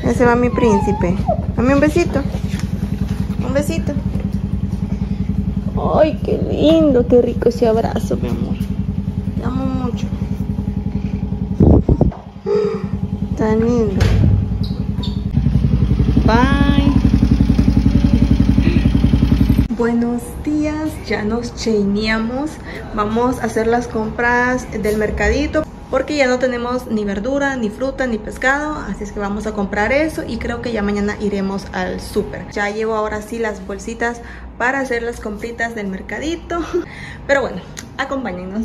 Ese va mi príncipe. Dame un besito. Un besito. Ay, qué lindo, qué rico ese abrazo, mi amor. Te amo mucho. Tan lindo. Bye. Buenos días, ya nos chaineamos. Vamos a hacer las compras del mercadito porque ya no tenemos ni verdura, ni fruta, ni pescado. Así es que vamos a comprar eso y creo que ya mañana iremos al súper. Ya llevo ahora sí las bolsitas para hacer las compritas del mercadito. Pero bueno, acompáñennos.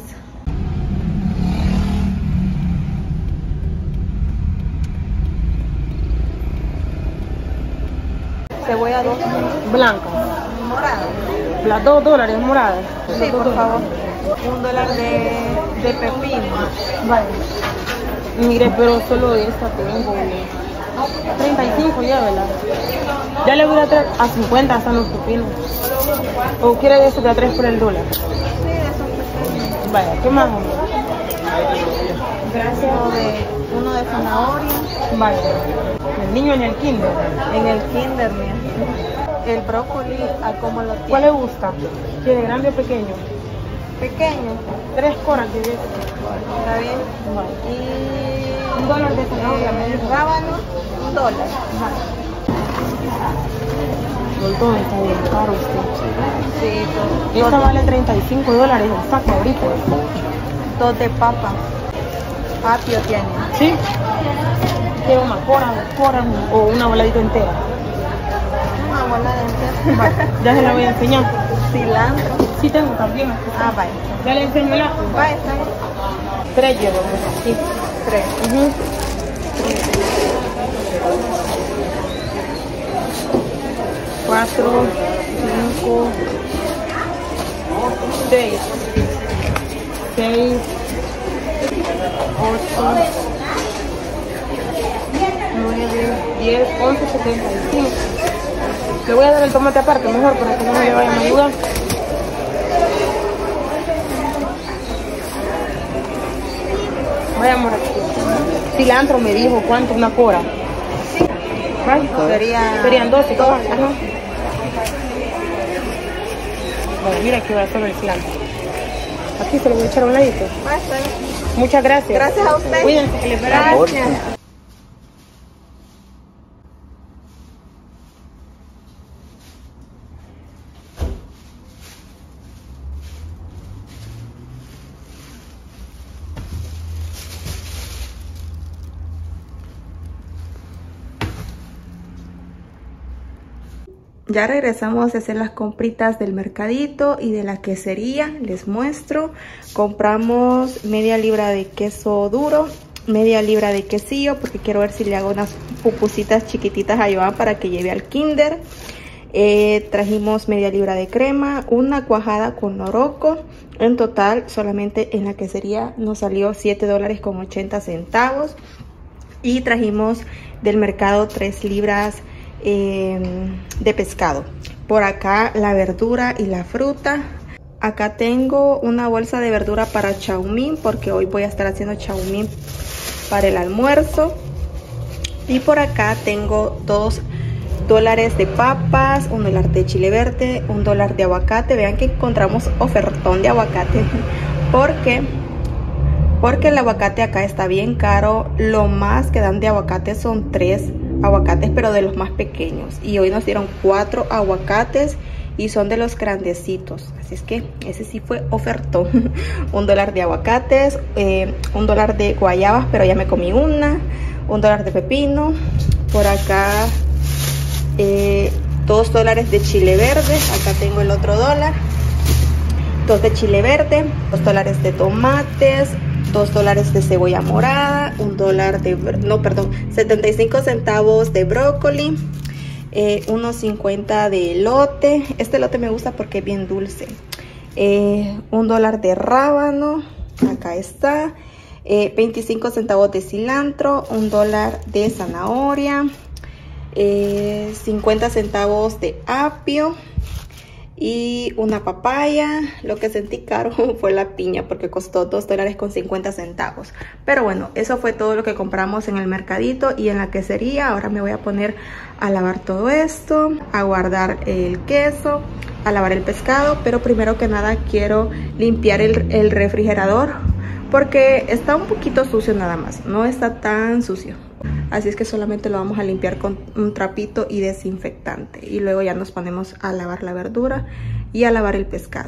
Cebolla 2 blanca. Morada. Las $2 moradas. Sí, por favor. $1 de pepino. Vale. Mire, pero solo esta tengo. 35 ya, ¿verdad? Ya le voy a traer a 50 hasta los pepinos. ¿O quiere eso de a 3 por el dólar? Sí, eso. Vaya, ¿qué más? Gracias. Uno de zanahoria. Vaya. El niño en el kinder. En el kinder, mira. El brócoli, ¿a cómo lo tiene? ¿Cuál le gusta? ¿Quiere grande o pequeño? Pequeño. 3 coras de eso. Está bien. Vale. Y $1 de zanahoria. El rábano, $1. Todo está bien caro usted. Sí, todo. Y esta vale $35 el saco ahorita. 2 de papa. Apio tiene. ¿Sí? ¿Quiere una cora o una voladita entera? Una volada entera. Vale, ya se la voy a enseñar. Cilantro. Sí tengo también. Ah, vale. Ya le enseño el ajo. Vale, está bien. 3 llevo. Sí, 3. 4, 5, 6, 8, 9, 10, 11, 75. Le voy a dar el tomate aparte, mejor para que no me vayan a ayudar. Vaya, amor, aquí. Cilantro me dijo, ¿cuánto? Una cora. ¿Vale? Serían 12. Ajá. Bueno, mira que va a solo el cilantro. Aquí se lo voy a echar a un ladito. Muchas gracias. Gracias a usted. Cuídense, que les vea. Gracias. Ya regresamos a hacer las compritas del mercadito y de la quesería. Les muestro. Compramos media libra de queso duro, media libra de quesillo, porque quiero ver si le hago unas pupusitas chiquititas a Joan para que lleve al kinder. Trajimos media libra de crema, una cuajada con loroco. En total, solamente en la quesería nos salió $7.80. Y trajimos del mercado 3 libras de pescado. Por acá la verdura y la fruta. Acá tengo una bolsa de verdura para chaumín, porque hoy voy a estar haciendo chaumín para el almuerzo. Y por acá tengo $2 de papas, $1 de chile verde, $1 de aguacate. Vean que encontramos ofertón de aguacate porque el aguacate acá está bien caro. Lo más que dan de aguacate son 3 aguacates, pero de los más pequeños, y hoy nos dieron 4 aguacates y son de los grandecitos, así es que ese sí fue ofertón. $1 de aguacates, $1 de guayabas, pero ya me comí una, $1 de pepino. Por acá $2 de chile verde. Acá tengo el otro $1, 2 de chile verde, $2 de tomates, $2 de cebolla morada, $1 75 centavos de brócoli, unos 50 de elote. Este elote me gusta porque es bien dulce. $1 de rábano, acá está. 25 centavos de cilantro, $1 de zanahoria, 50 centavos de apio, y una papaya. Lo que sentí caro fue la piña porque costó $2.50. Pero bueno, eso fue todo lo que compramos en el mercadito y en la quesería. Ahora me voy a poner a lavar todo esto, a guardar el queso, a lavar el pescado. Pero primero que nada quiero limpiar el refrigerador porque está un poquito sucio nada más, no está tan sucio. Así es que solamente lo vamos a limpiar con un trapito y desinfectante. Y luego ya nos ponemos a lavar la verdura y a lavar el pescado.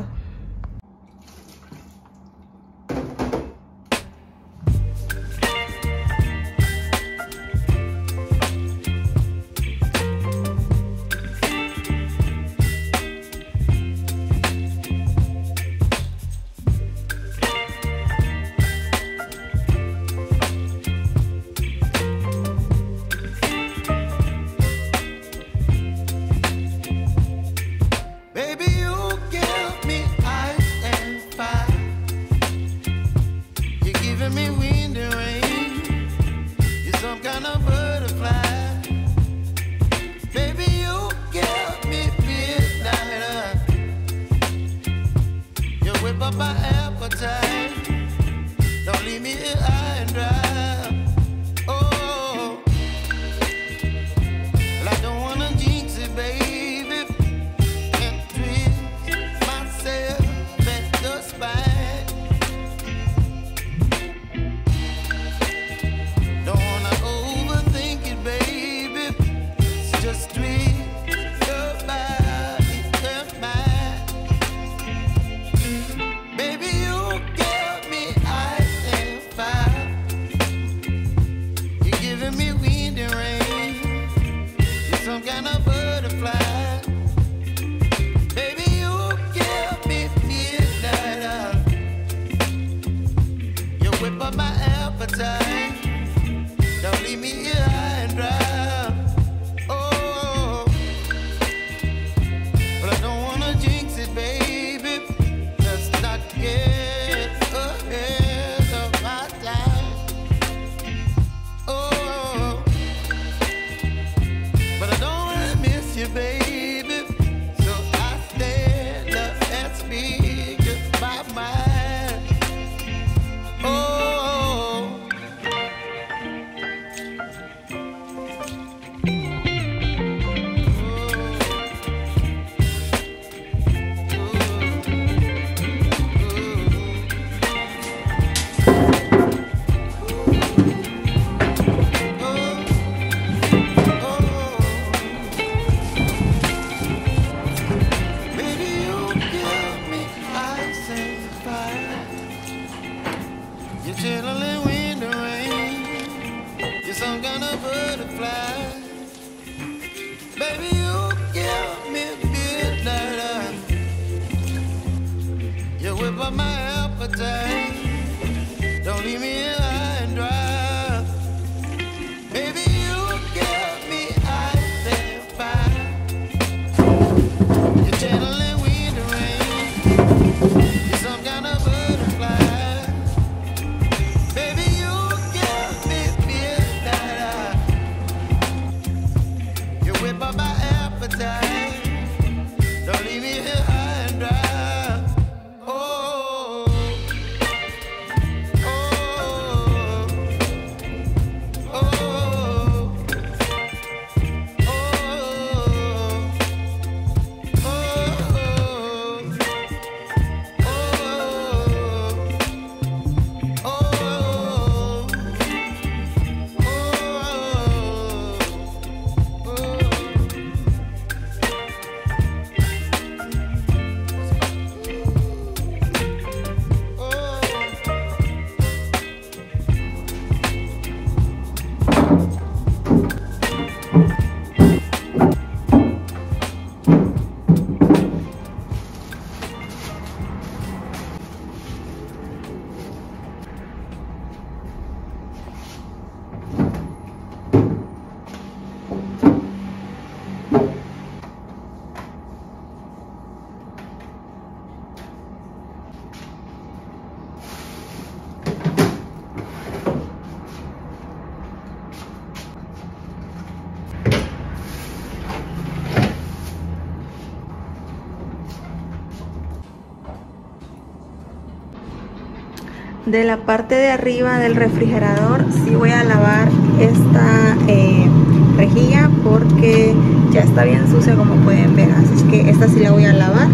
De la parte de arriba del refrigerador sí voy a lavar esta rejilla porque ya está bien sucia, como pueden ver, así es que esta sí la voy a lavar.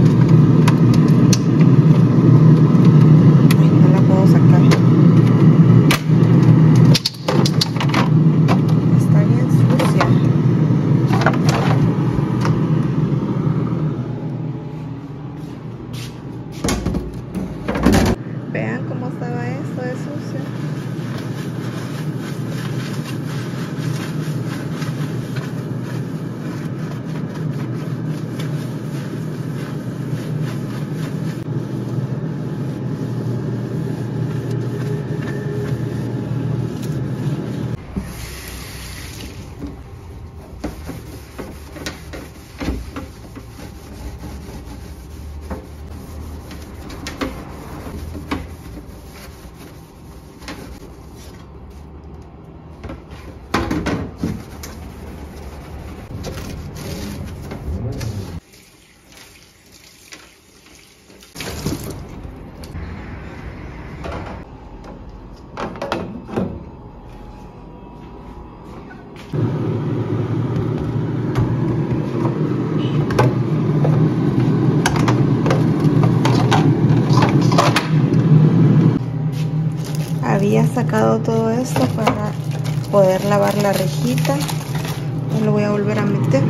Ay, no la puedo sacar, está bien sucia. Vean cómo estaba esto de sucio. Había sacado todo esto para poder lavar la rejita. Ya lo voy a volver a meter.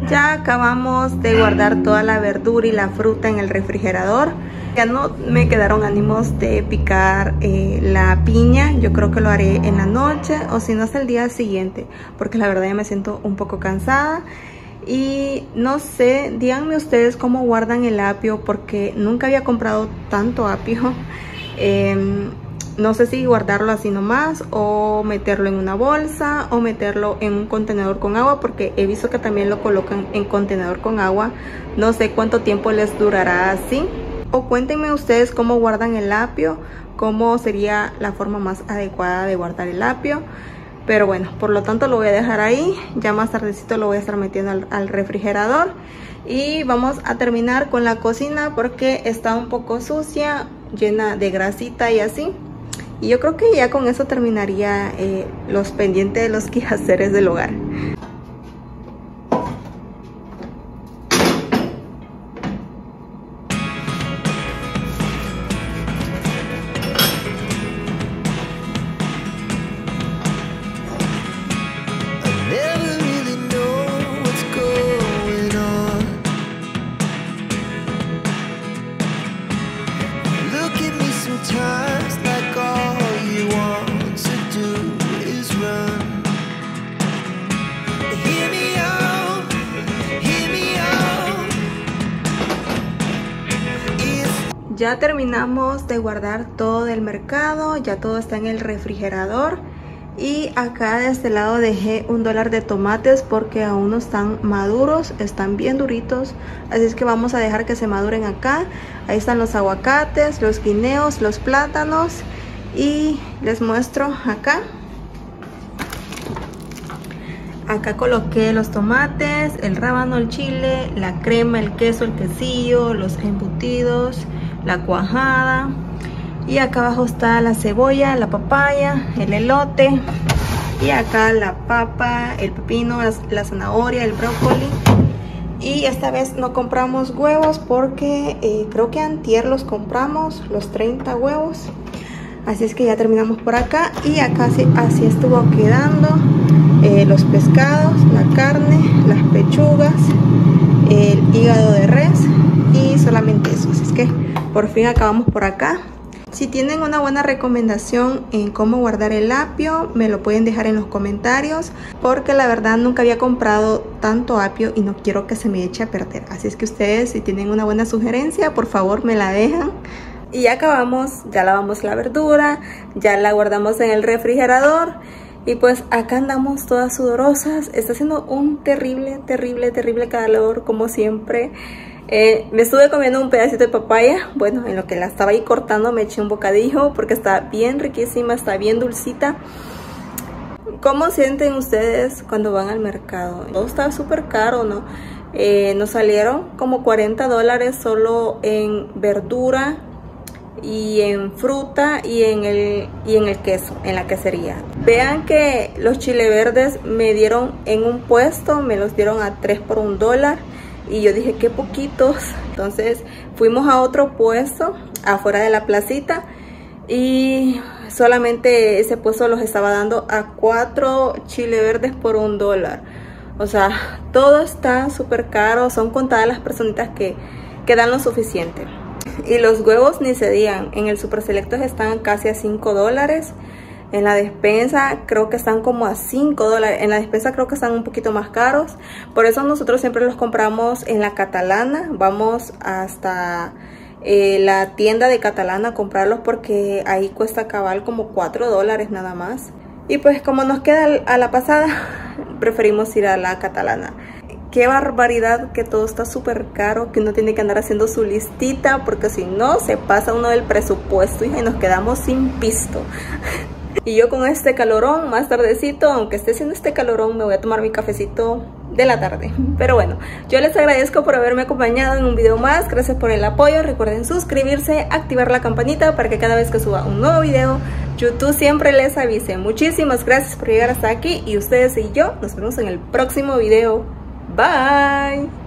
Ya acabamos de guardar toda la verdura y la fruta en el refrigerador. Ya no me quedaron ánimos de picar la piña. Yo creo que lo haré en la noche o si no hasta el día siguiente, porque la verdad ya me siento un poco cansada. Y no sé, díganme ustedes cómo guardan el apio, porque nunca había comprado tanto apio. No sé si guardarlo así nomás o meterlo en una bolsa o meterlo en un contenedor con agua, porque he visto que también lo colocan en contenedor con agua. No sé cuánto tiempo les durará así. O cuéntenme ustedes cómo guardan el apio, cómo sería la forma más adecuada de guardar el apio. Pero bueno, por lo tanto lo voy a dejar ahí. Ya más tardecito lo voy a estar metiendo al refrigerador. Y vamos a terminar con la cocina porque está un poco sucia, llena de grasita y así. Y yo creo que ya con eso terminaría los pendientes de los quehaceres del hogar. Ya terminamos de guardar todo del mercado, ya todo está en el refrigerador. Y acá de este lado dejé $1 de tomates porque aún no están maduros, están bien duritos. Así es que vamos a dejar que se maduren acá. Ahí están los aguacates, los guineos, los plátanos. Y les muestro acá. Acá coloqué los tomates, el rábano, el chile, la crema, el queso, el quesillo, los embutidos, la cuajada. Y acá abajo está la cebolla, la papaya, el elote. Y acá la papa, el pepino, la zanahoria, el brócoli. Y esta vez no compramos huevos porque creo que antier los compramos, los 30 huevos. Así es que ya terminamos por acá. Y acá así estuvo quedando. Los pescados, la carne, las pechugas, el hígado de res y solamente eso. Así es que por fin acabamos por acá. Si tienen una buena recomendación en cómo guardar el apio, me lo pueden dejar en los comentarios, porque la verdad nunca había comprado tanto apio y no quiero que se me eche a perder. Así es que ustedes, si tienen una buena sugerencia, por favor me la dejan. Y ya acabamos, ya lavamos la verdura, ya la guardamos en el refrigerador. Y pues acá andamos todas sudorosas. Está haciendo un terrible calor como siempre. Me estuve comiendo un pedacito de papaya. Bueno, en lo que la estaba ahí cortando me eché un bocadillo porque está bien riquísima, está bien dulcita. ¿Cómo sienten ustedes cuando van al mercado? Todo está súper caro, ¿no? Nos salieron como $40 solo en verdura y en fruta y en el queso, en la quesería. Vean que los chile verdes me dieron en un puesto, me los dieron a 3 por $1 y yo dije qué poquitos. Entonces fuimos a otro puesto afuera de la placita y solamente ese puesto los estaba dando a 4 chile verdes por $1. O sea, todo está súper caro, son contadas las personitas que dan lo suficiente. Y los huevos ni se digan, en el Super Selectos están casi a $5. En la despensa creo que están como a $5. En la despensa creo que están un poquito más caros. Por eso nosotros siempre los compramos en la Catalana. Vamos hasta la tienda de Catalana a comprarlos porque ahí cuesta cabal como $4 nada más. Y pues como nos queda a la pasada, preferimos ir a la Catalana. Qué barbaridad que todo está súper caro, que uno tiene que andar haciendo su listita, porque si no se pasa uno del presupuesto y nos quedamos sin pisto. Y yo con este calorón, más tardecito, aunque esté haciendo este calorón, me voy a tomar mi cafecito de la tarde. Pero bueno, yo les agradezco por haberme acompañado en un video más. Gracias por el apoyo. Recuerden suscribirse, activar la campanita para que cada vez que suba un nuevo video, YouTube siempre les avise. Muchísimas gracias por llegar hasta aquí y ustedes y yo nos vemos en el próximo video. Bye.